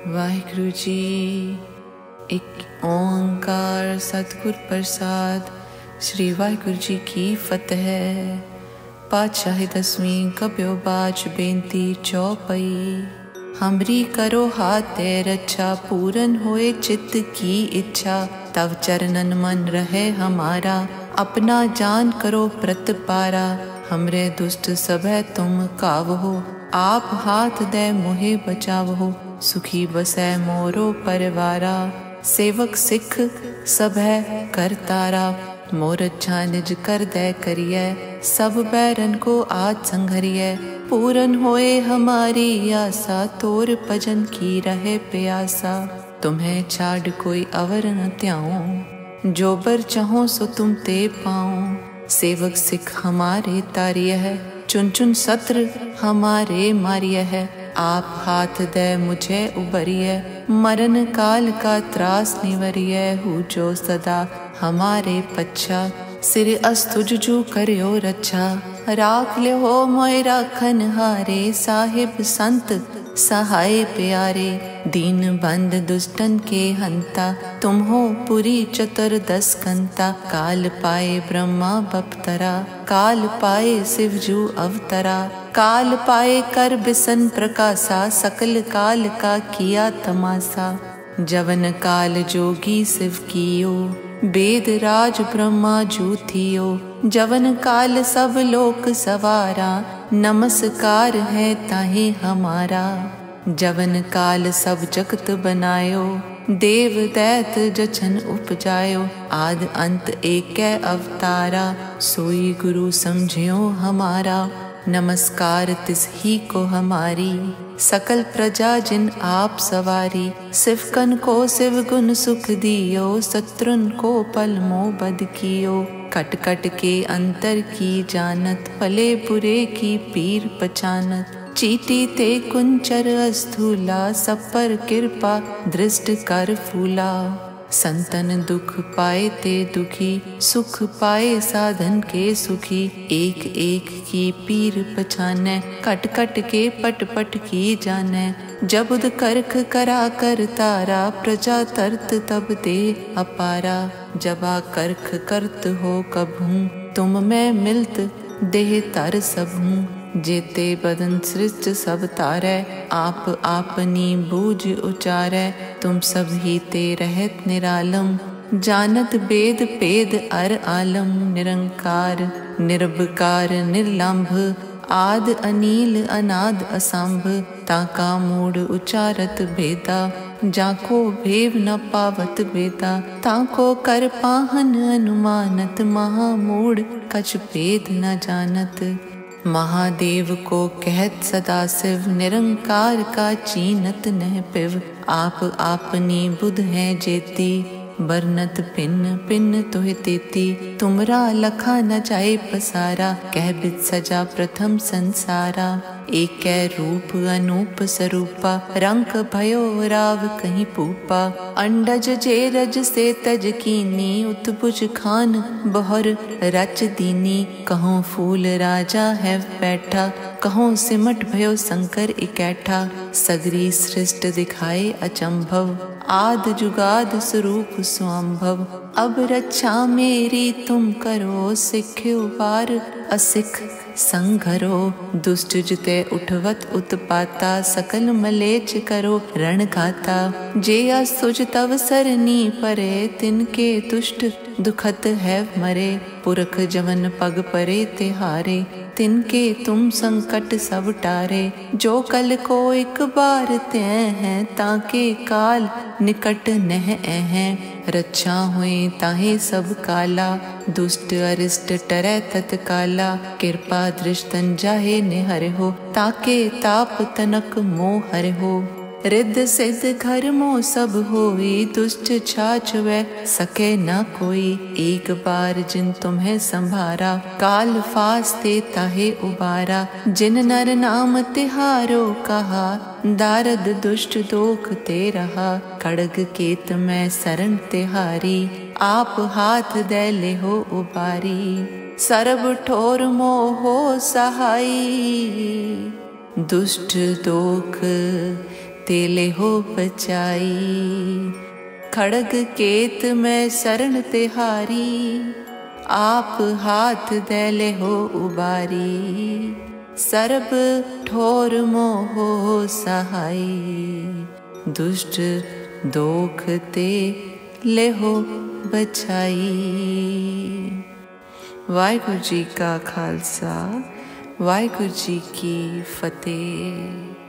वाहिगुरु जी। एक ओंकार सतगुर प्रसाद। श्री वाहिगुरु जी की फतेह। पातशाही 10वीं कब्यो बाच बेनती चौपई। हमरी करो हाथ रक्षा, पूरन होए चित्त की इच्छा। तव चरणन मन रहे हमारा, अपना जान करो प्रतिपारा। हमरे दुष्ट सभय तुम कावहो, आप हाथ दे मोहे बचावहो। सुखी बसै मोरो परिवारा, सेवक सिख सभय करतारा। मोर अच्छा निज कर दे करिए, सब बैरन को आज संघरिए। पूरन होए हमारी आशा, तोर भजन की रहे प्यासा। तुम्हें छाड़ कोई अवर न त्याऊं, जो बर चाहो सो तुम ते पाऊं। सेवक सिख हमारे तारिय है, चुन चुन सत्र हमारे मारिय है। आप हाथ दे मुझे उबरिय, मरण काल का त्रास निवरिय। हूँ जो सदा हमारे पच्छा, सिर अस्तुज जू करियो रक्षा। राख ले हो मोय राखन हारे, साहिब संत सहाय प्यारे। दीन बंद दुष्टन के हंता, तुम हो पुरी चतुर्दश कंता। काल पाए ब्रह्मा बपतरा, काल पाए शिवजू अवतरा। काल पाए कर बिसन प्रकाशा, सकल काल का किया तमाशा। जवन काल जोगी शिव कियो, वेद राज ब्रह्मा जू थियो। जवन काल सब लोक सवारा, नमस्कार है ताहे हमारा। जवन काल सब जगत बनायो, देव दैत जछन उपजायो। आद अंत एकै अवतारा, सोई गुरु समझियो हमारा। नमस्कार तिस ही को हमारी, सकल प्रजा जिन आप सवारी। सिवकन को शिव गुण सुख दियो, शत्रुन को पल मोह बद कियो। कट कट के अंतर की जानत, भले बुरे की पीर पहचानत। चीटी ते कुंचर अस्थूला, सब पर कृपा दृष्ट कर फूला। संतन दुख पाए ते दुखी, सुख पाए साधन के सुखी। एक एक की पीर पछानै, कट कट के पट पट की जानै। जबुद करख करा कर तारा, प्रजा तरत तब दे अपारा। जबा करख करत हो कभूं, तुम मैं मिलत देह तर सबहूं। जेते बदन सृष्ट सब तारै, आप आपनी बूझ उचारै। तुम सब ही ते रहत निरालम, जानत वेद पेद अर आलम। निरंकार निर्विकार निर्लंभ, आद अनील अनाद असंभ। ताका मूड उचारत भेदा, जाको भेव न पावत वेदा। ताको कर पाहन अनुमानत, महामूढ़ कछ भेद न जानत। महादेव को कहत सदा शिव, निरंकार का चीनत नह पिव। आप आपनी बुध है जेती, बरनत पिन पिन तुहि तेती। तुमरा लखा न जाए पसारा, कह बिद सजा प्रथम संसारा। एक रूप अनूप स्वरूपा, रंग भयो राव कहीं पूपा। अंडज जे रज से तज कीनी, उत्भुज खान बहर रच दीनी। कहों फूल राजा है बैठा, कहों सिमट भयो शंकर इकैठा। सगरी सृष्ट दिखाए अचंभव, आद जुगाद स्वरूप स्वाम्भव। अब रक्षा मेरी तुम करो, सिख्यो पार असिख संघरो। दुष्ट जिते उठवत उत्पाता, सकल मलेच करो रण घाता। जे असुज तव सरनी परे, तिनके दुष्ट दुखत है मरे। पुरख जवन पग परे तिहारे, तिनके तुम संकट सब टारे। जो कल को एक बार त्य हैं, ताके काल निकट नह हैं। रक्षा हुए ताहे सब काला, दुष्ट अरिष्ट टरै तत्काला। कृपा दृष्टन जाहे निहर हो, ताके ताप तनक मोह हर हो। रिद्ध सिद्ध घर मोह सब होई, दुष्ट छाछ वै सके न कोई। एक बार जिन तुम्हें संभारा, काल फास्ते ताहे उबारा। जिन नर नाम तिहारो कहा, दारद दुष्ट दोख ते रहा। खड़ग केत में शरण तिहारी, आप हाथ दे ले हो उबारी। सर्ब ठोर मोह हो सहाई, दुष्ट दोख तेले हो बचाई। खड़ग केत में शरण तिहारी, आप हाथ दैले हो उबारी। सर्ब ठोर मोहो सहाई, दुष्ट दोख ते ले हो बचाई। वाहिगुरु जी का खालसा, वाहिगुरु जी की फतेह।